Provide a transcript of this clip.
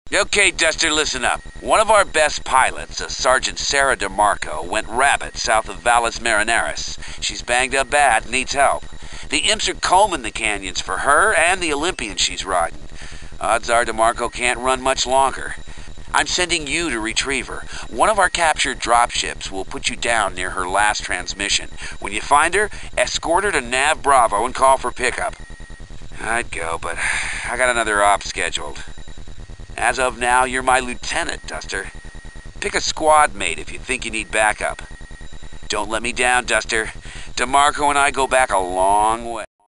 Okay, Duster, listen up. One of our best pilots, a Sergeant Sarah DeMarco, went rabbit south of Valles Marineris. She's banged up bad, needs help. The imps are combing the canyons for her and the Olympian she's riding. Odds are DeMarco can't run much longer. I'm sending you to retrieve her. One of our captured dropships will put you down near her last transmission. When you find her, escort her to Nav Bravo and call for pickup. I'd go, but I got another op scheduled. As of now, you're my lieutenant, Duster. Pick a squad mate if you think you need backup. Don't let me down, Duster. DeMarco and I go back a long way.